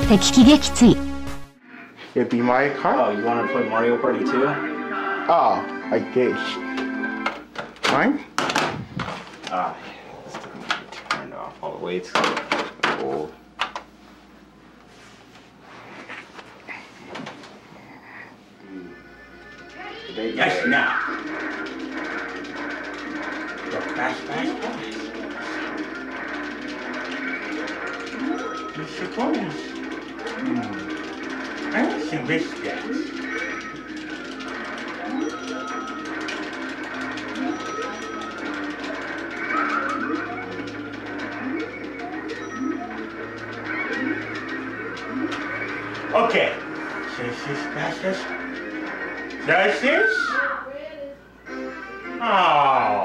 敵機撃墜 It'd be Mario Kart? Oh, you want to play Mario Party 2? Oh, I guess. Fine? Ah, this doesn't need to be turned off all the way. It's cold. Yes, now. Go fast, fast, fast. Mr. Collins. I want some biscuits. Okay. This is fastest. Does this? Oh.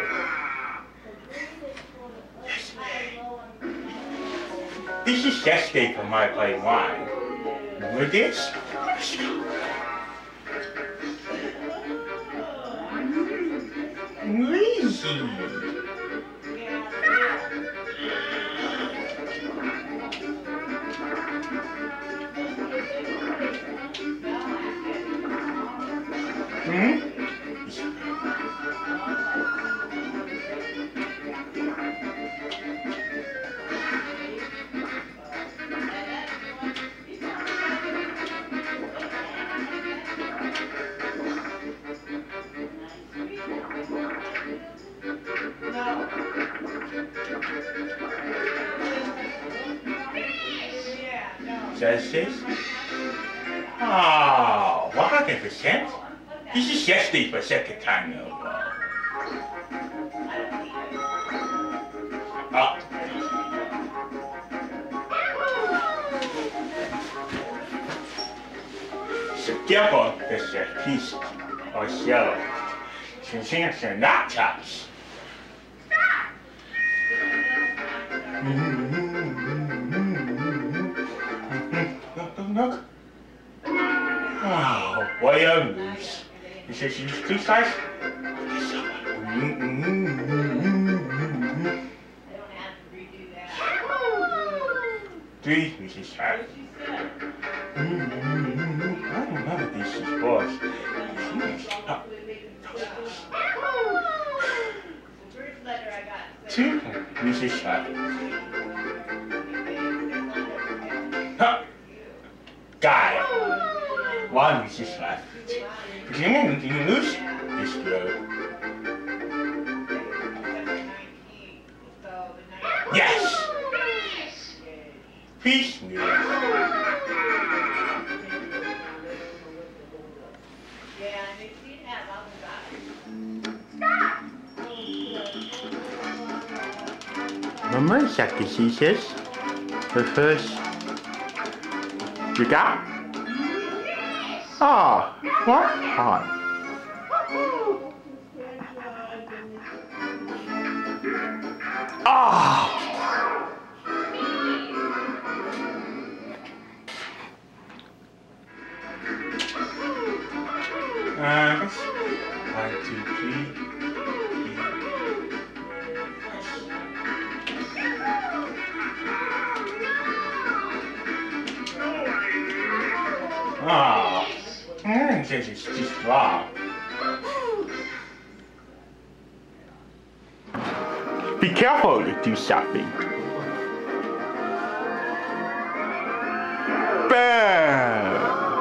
This is yesterday from my play wine. Remember this? Let's go. Easy. Does this? Oh, 100%? This is yesterday for second time though. Oh. So careful, there's a piece of shell. Since it's not touch. Look. Oh, why a moose? He says use two sides. Three, Mrs. Sharp. I don't know what this is for. Two, Mrs. Sharp. Got it. One Mrs. left. If you want to lose, this road. Yes! Peace news. Mama, sacrifices. But first, you got? Oh, what fun. Oh! That's 1, 2, 3. Oh, this is just wrong. Be careful to do something. Bam!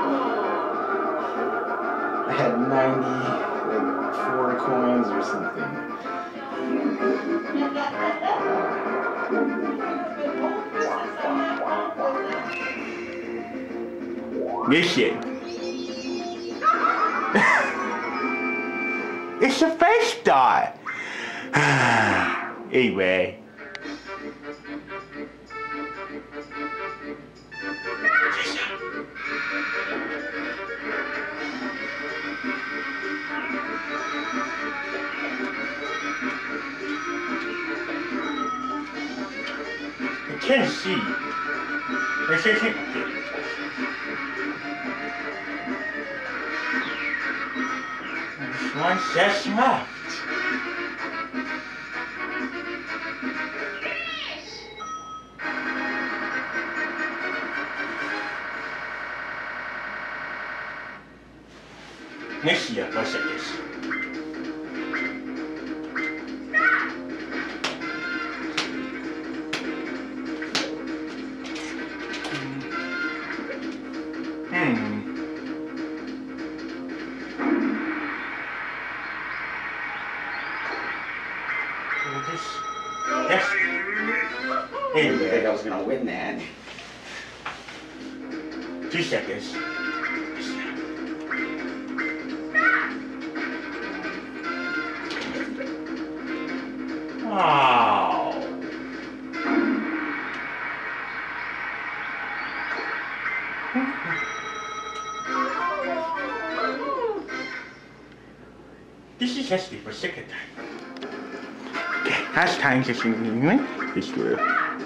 I had 94 coins or something. Listen. It's a face star. Anyway. I can't see. There's one set left. Let's see, what's this? Yes. I didn't think I was gonna win that. 2 seconds. Wow. This is just for second time. Okay, last time just this through.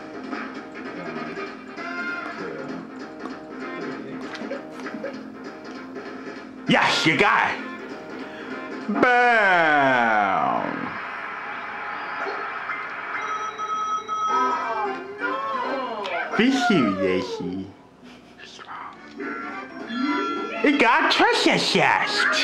Yes, you got it. Bam. Fishy, Daisy. It got treasure chest.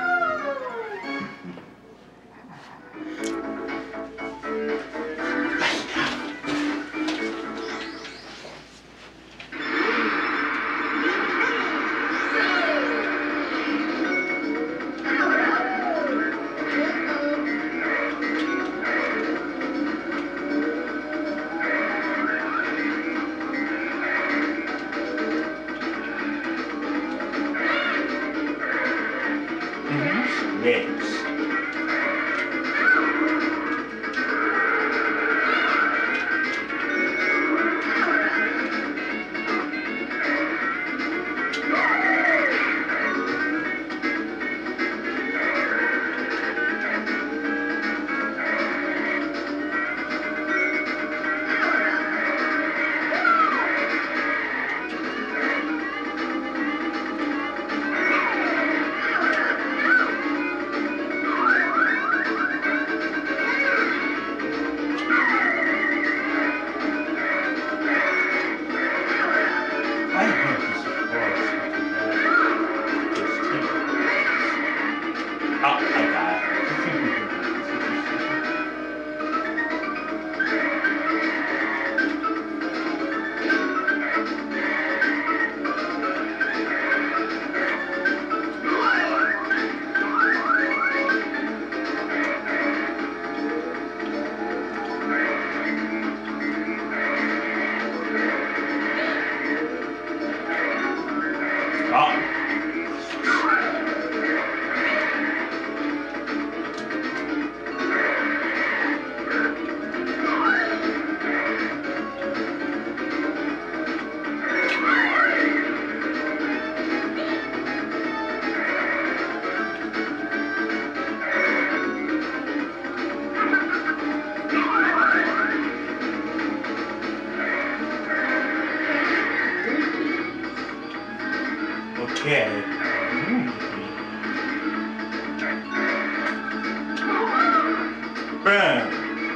Next. Okay. Bam.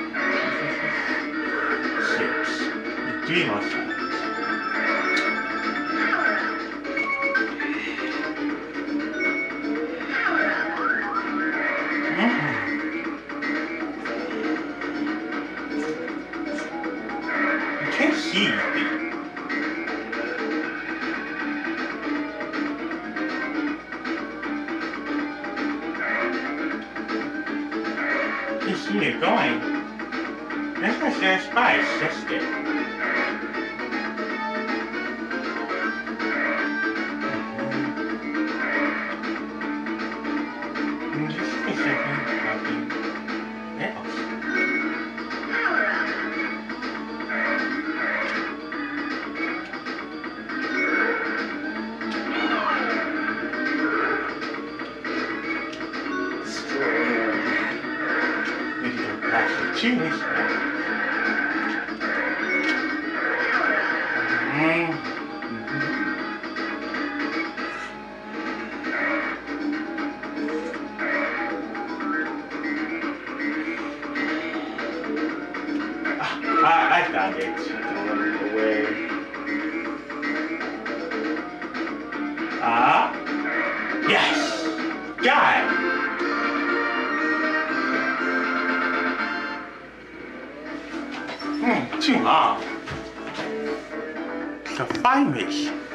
6. 3 more seconds. You can't see anything. You see it going. That's not their spice, that's it. Just a second, nothing else. Cheers. I found it. Away. Yes. guy. Too long. So find me.